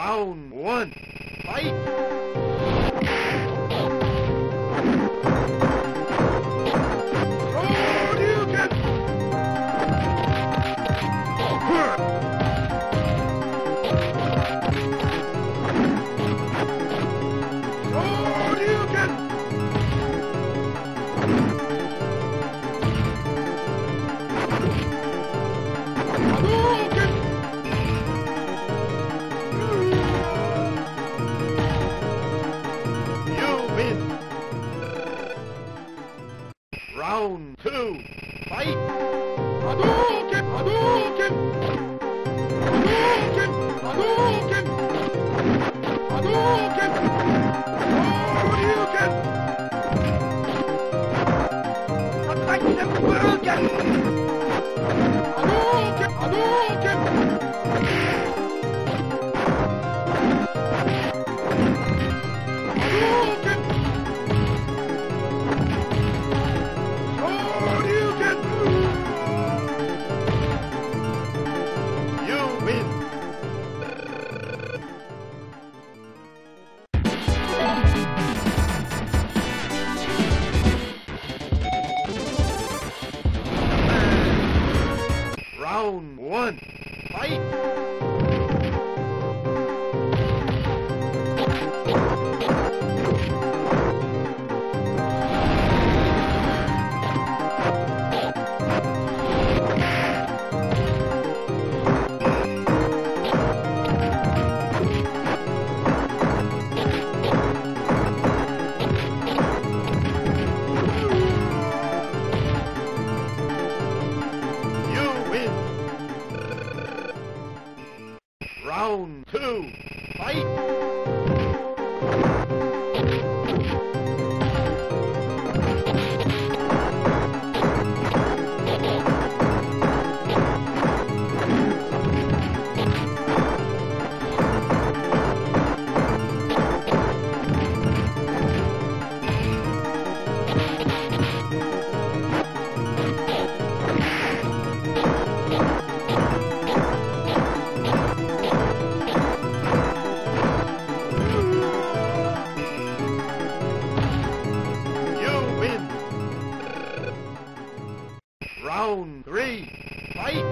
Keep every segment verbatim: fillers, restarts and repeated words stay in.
Round one. Fight! Round two, fight! Hadouken! Hadouken! Hadouken! Hadouken! Hadouken! Hadouken! Hadouken! Hadouken! Hadouken! Round one, fight! Round two, fight! Round three, fight!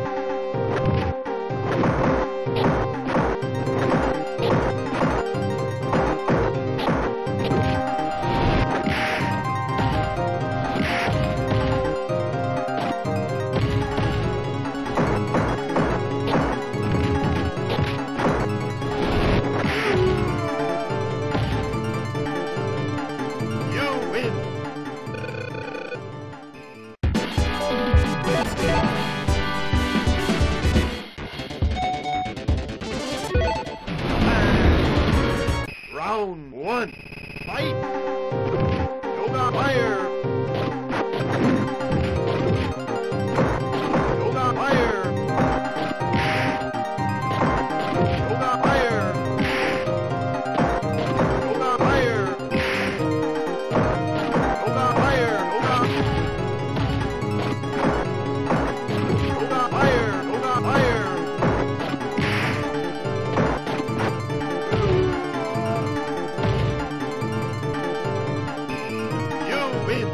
Round one, fight! Yoga fire! Yoga fire! Yoga fire! Yoga fire! Yoga fire! Yoga! Yoga fire! Yoga fire! Win.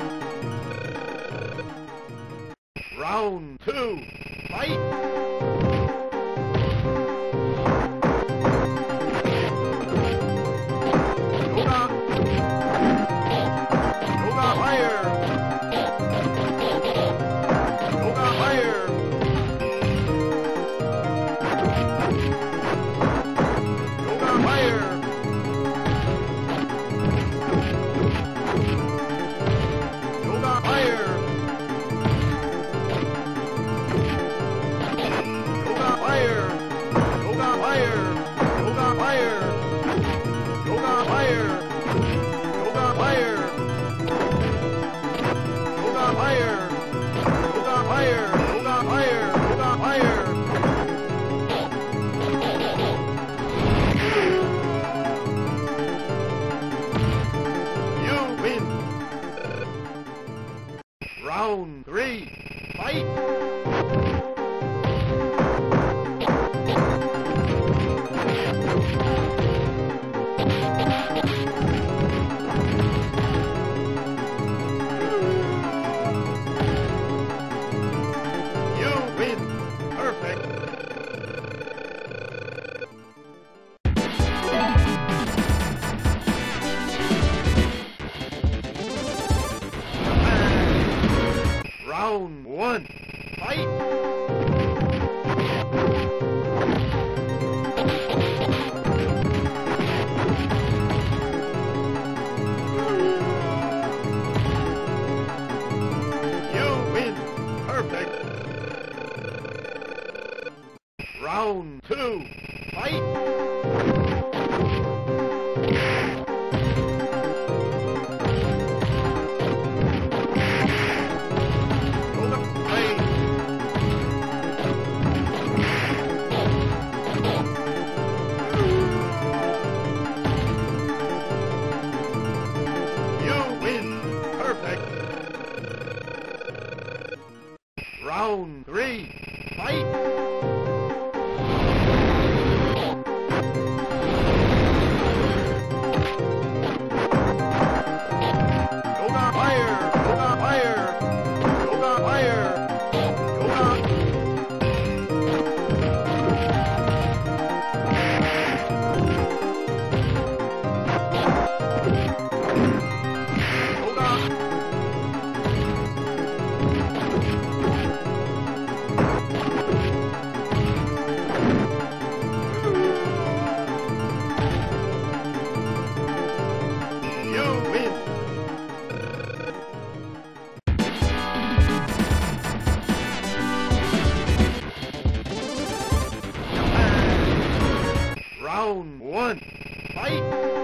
Round one, fight!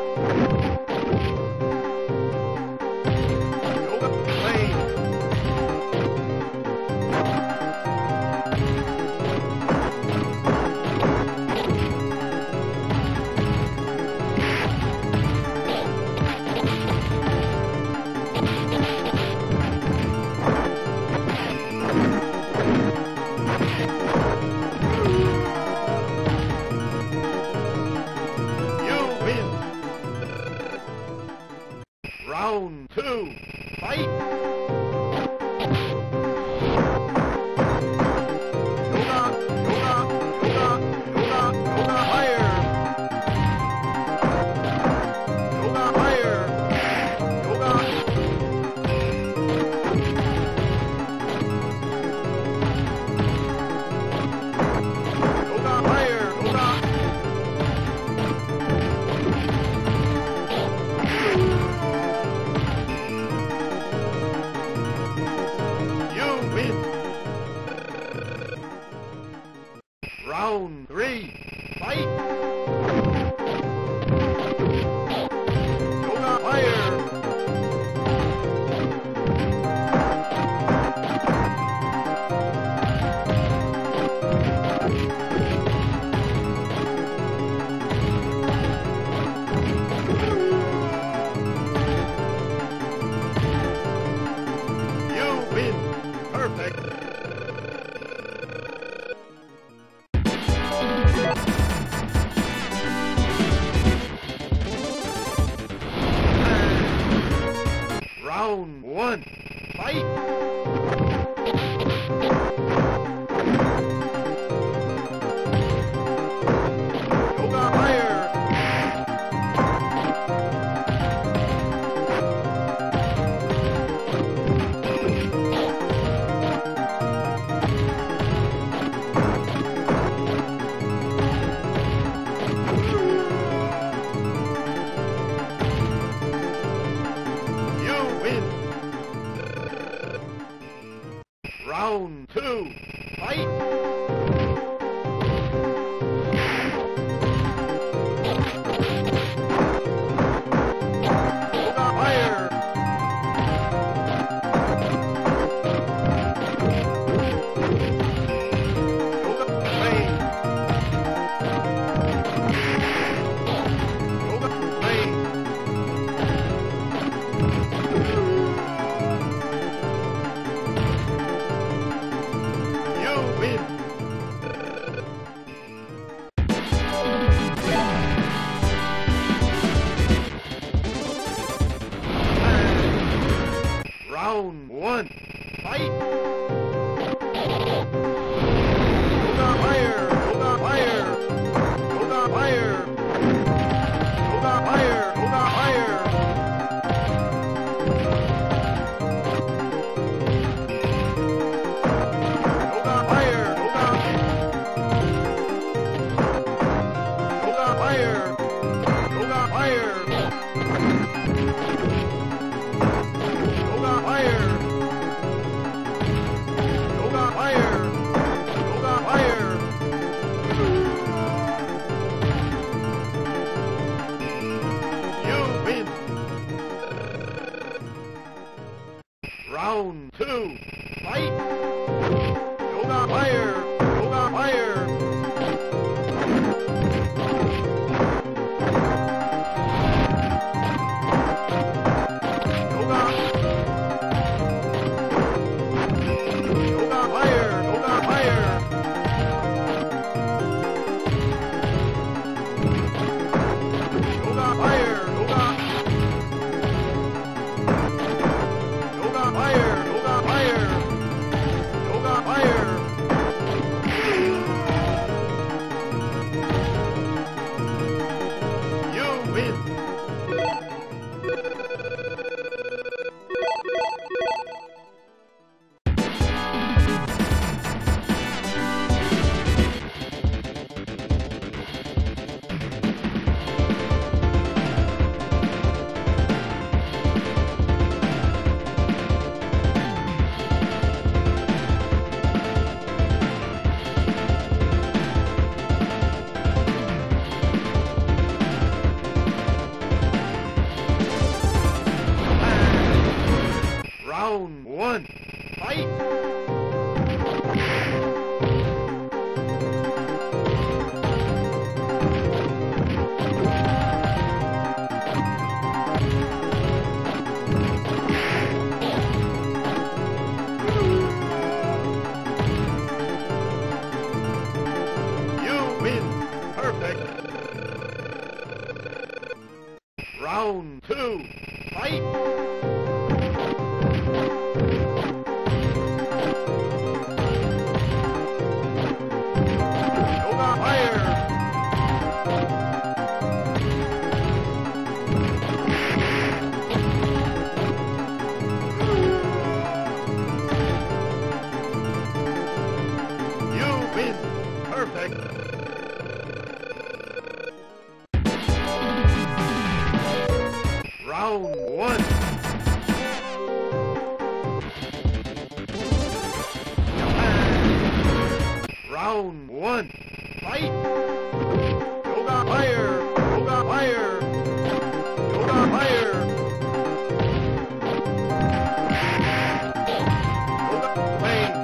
Yoga Lane. Round two, fight! Yoga, yoga, yoga, yoga, yoga higher! Yoga higher! Yoga! Yoga higher! Yoga! Round three, fight! Yoga higher! You win! Perfect! Round one, fight! Yoga higher! Round two, fight! Yoga higher! Yoga lane! Yoga lane! Round one, fight! Yoga higher! Yoga higher! Yoga higher! Yoga higher! Yoga higher! Yoga higher! Yoga! Yoga higher! Yoga higher! Yoga higher! Yoga higher! Yoga higher! You win! Round two, fight! Yoga higher! Yoga higher! Fire! Yoga fire! Round two. Fight! Yoga fire! You win! Perfect! Round one. Round one. Fight! Yoga fire! Yoga fire! Yoga fire! Yoga flame!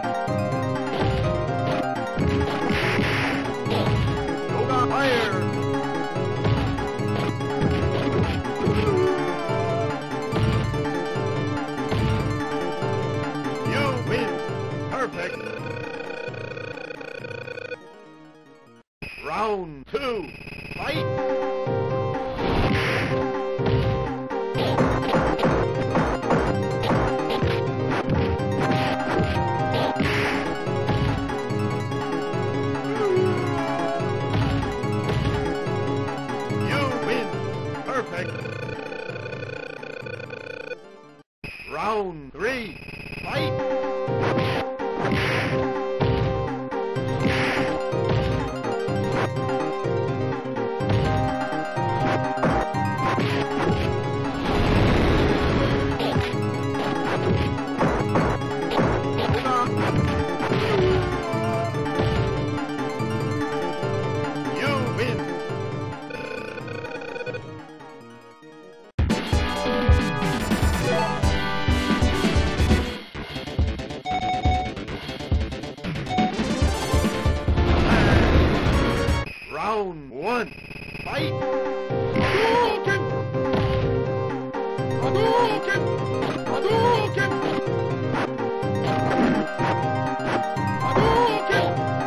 Yoga fire! Perfect. Round two. Fight. You win. Perfect. Round three. Fight. Round one. Fight! Hadouken! Hadouken! Hadouken! Hadouken!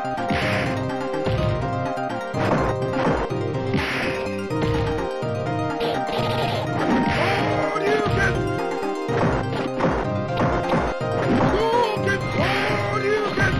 Hadouken! Hadouken! Hadouken!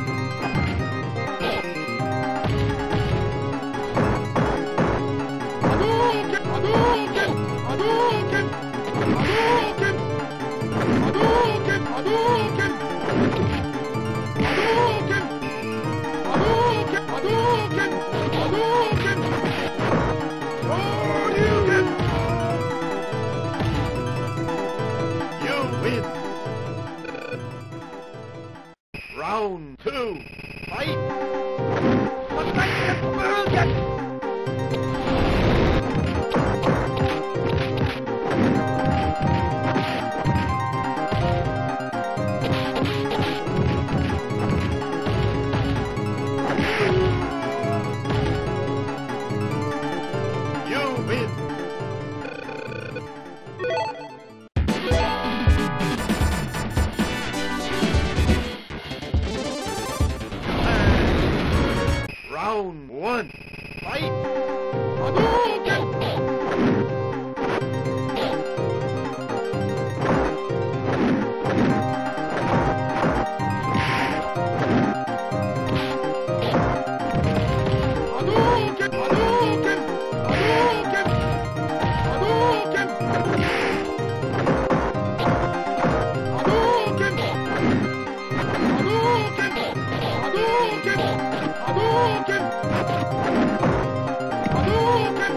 Round two. Fight! You win! Round one. Fight! Hadouken! Hadouken! Hadouken! Hadouken! Hadouken! Hadouken! Hadouken! Hadouken! Hadouken!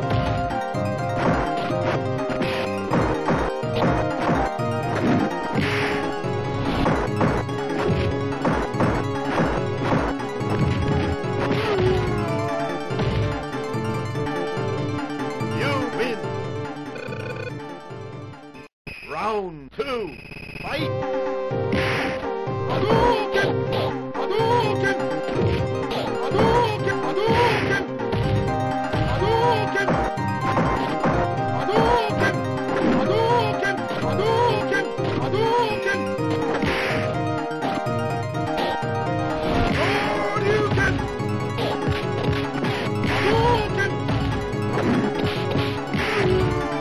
You win. Round two. Fight! Hadouken! Hadouken! Hadouken! Hadouken! Hadouken! Hadouken! Hadouken! Hadouken! Hadouken! Hadouken! Hadouken!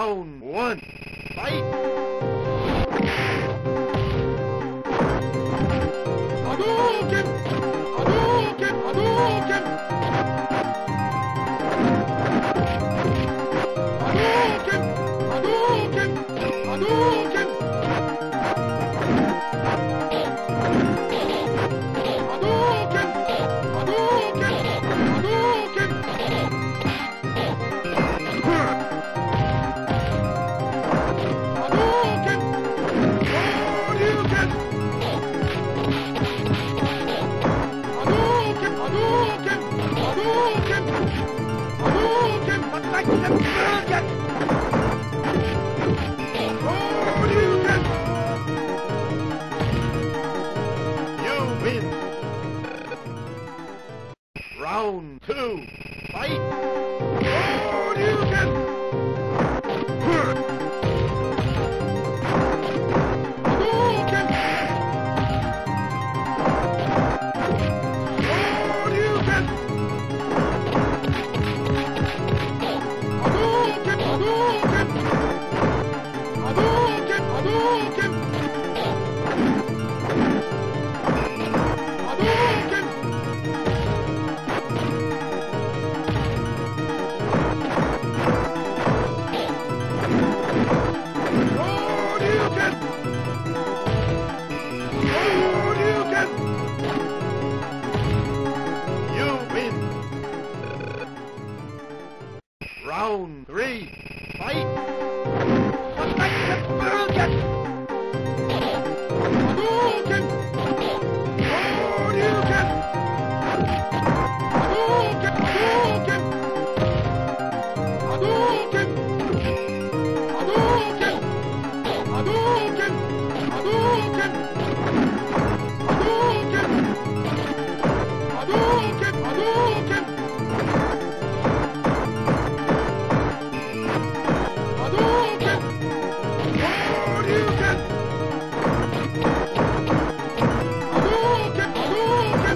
Round one. Fight! Hadouken! Hadouken! Hadouken! Hadouken! Hadouken! Hadouken! Hadouken! Hadouken! Hadouken! Hadouken! Hadouken! Hadouken! Hadouken! Hadouken! Hadouken! Like the Hadouken! Hadouken! You win! Round two. Fight! Hadouken! Hadouken! Hadouken! Hadouken! Hadouken! Hadouken! Hadouken! Hadouken! Hadouken! Hadouken! You win! Round three. Fight! Like the Hadouken! Hadouken! Hadouken! Hadouken! Hadouken! Hadouken! Hadouken! Hadouken! Hadouken! Hadouken! Hadouken! Hadouken! Hadouken! Hadouken! Hadouken!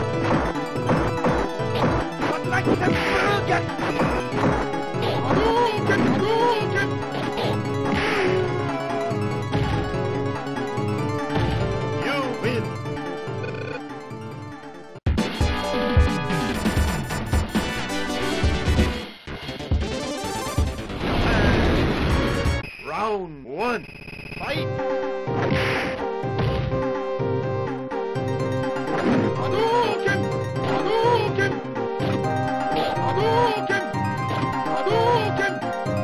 But like the Hadouken! Hadouken! Hadouken! You win! Round one. Fight! Hadouken! Hadouken! Hadouken! Hadouken!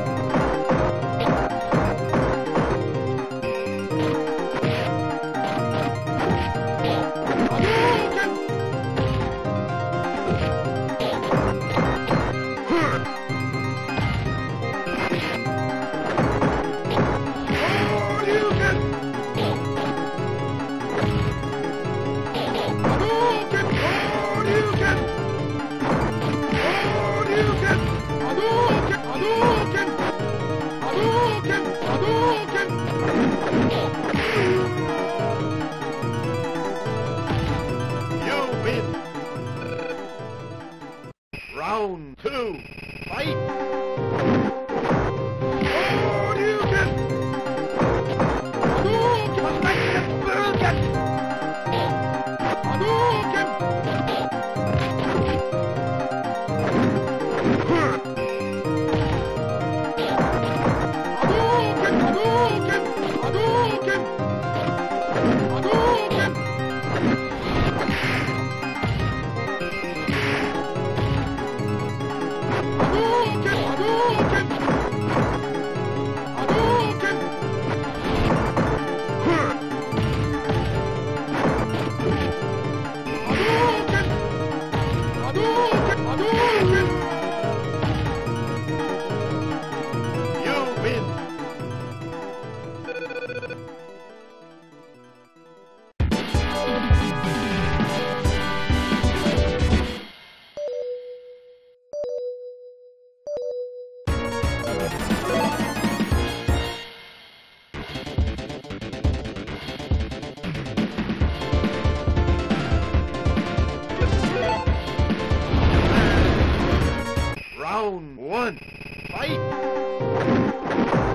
Hadouken! Hadouken! Hadouken! Hadouken! Hadouken! Hadouken! Hadouken! Hadouken! Hadouken! You win! Round two. Fight! Hadouken! Hadouken! But like the Hadouken! Hadouken! Hadouken! Hadouken! Hadouken! Hadouken! Hadouken! Hadouken! Hadouken! Hadouken! Hadouken! Hadouken! You win! Round one. Fight!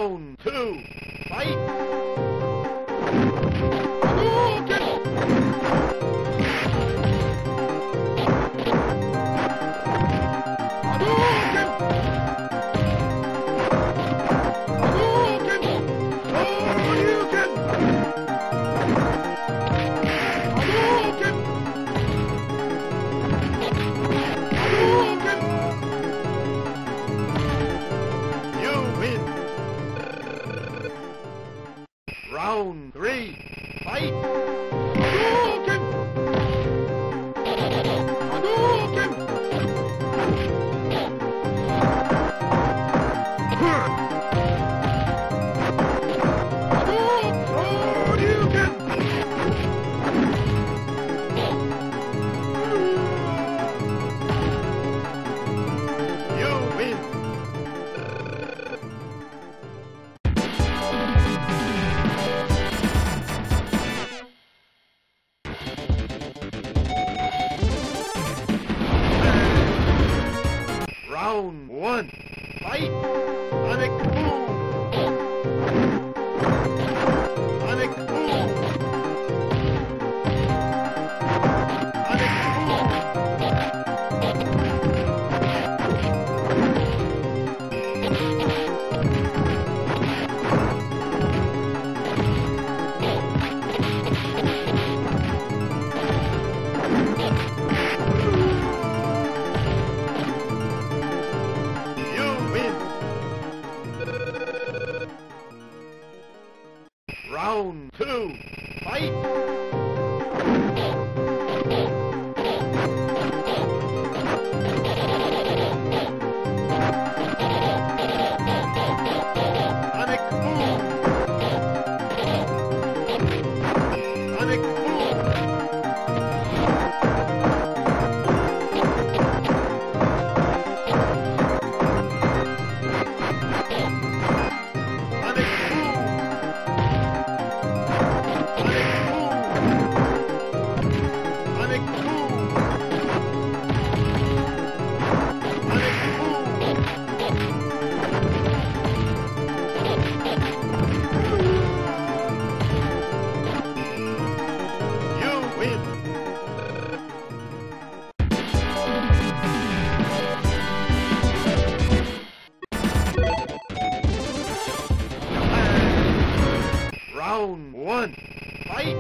Round two. Fight. Round three. Fight. You win. Round one. Fight. Sonic Boom. Sonic Boom. Sonic Round two. Fight. Sonic Boom. Sonic Boom. Round one. Fight.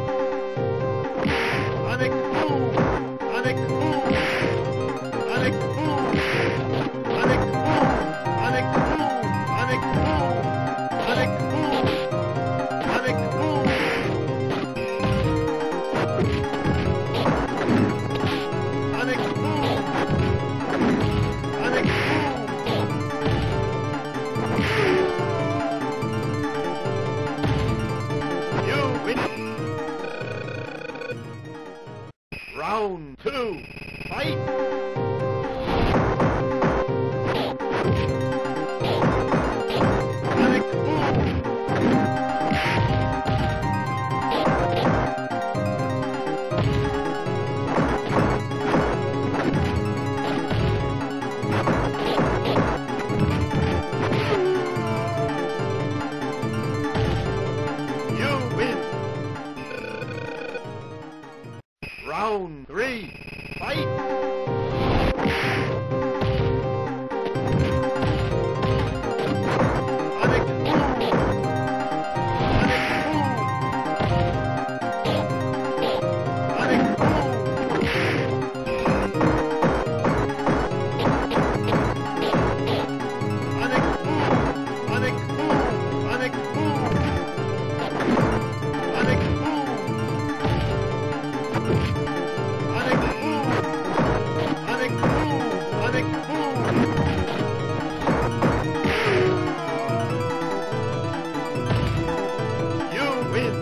Sonic Boom. Sonic Boom. Sonic Boom. Sonic Boom. Sonic Boom. Sonic Boom. Sonic Boom. Sonic Boom. Sonic Boom. Sonic Boom. Round two. Fight. Sonic Boom. You win. Round three. Fight. Sonic Boom. Sonic Boom. Sonic Boom. Sonic Boom. Sonic Boom. Sonic Boom. Sonic Boom. Sonic Boom! Sonic Boom! Sonic Boom! You win!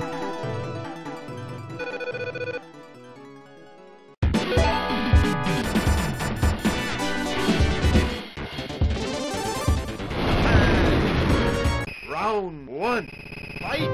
Round one. Fight!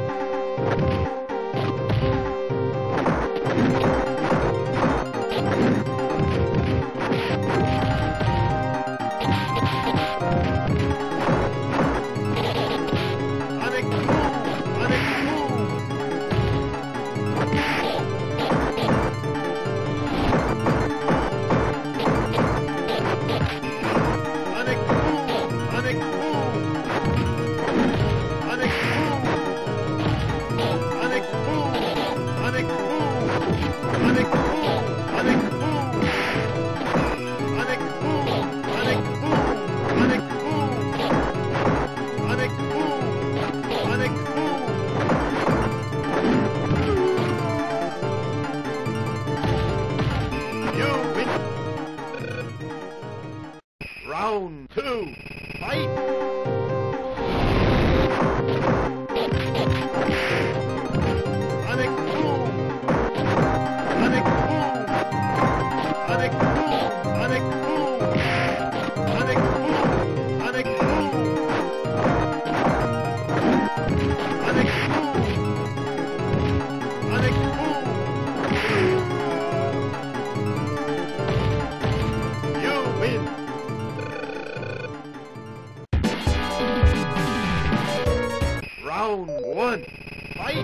Round one. Fight!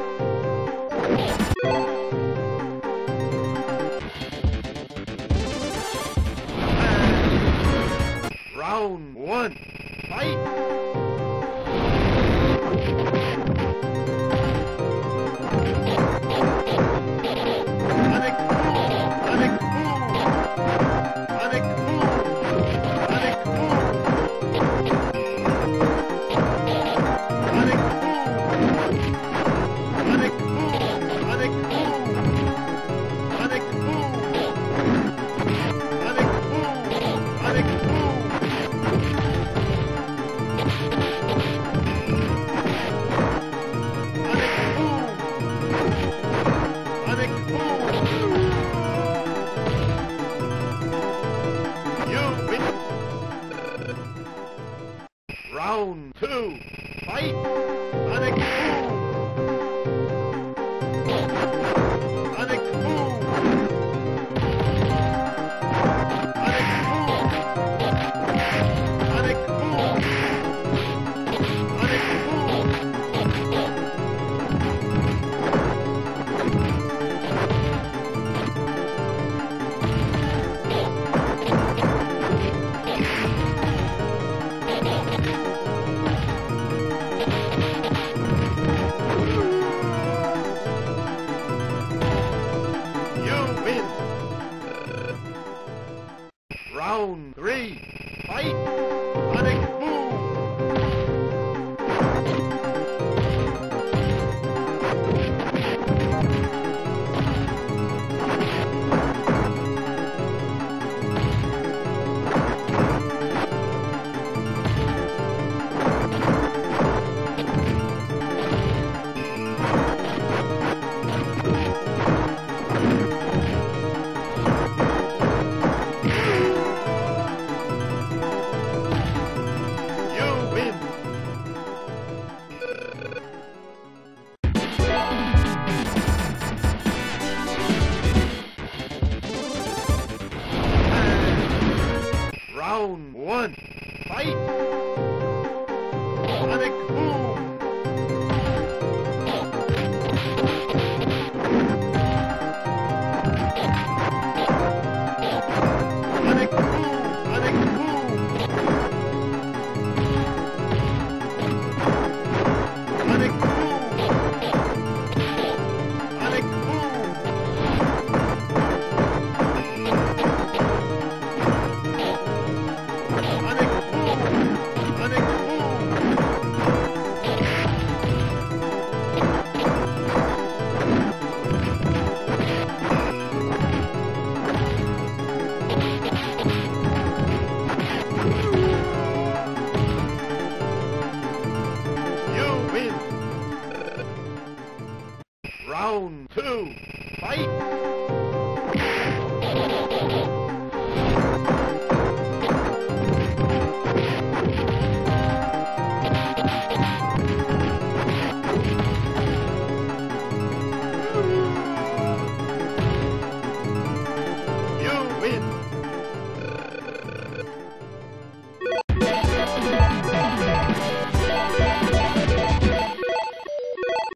Round one. Fight! Round two, fight! Sonic boom! Sonic boom! Sonic boom! Sonic boom! Sonic Round three, fight! Sonic boom! Round one, fight! Sonic boom! Sonic boom! Sonic boom! Sonic boom! Sonic boom! Round two, fight!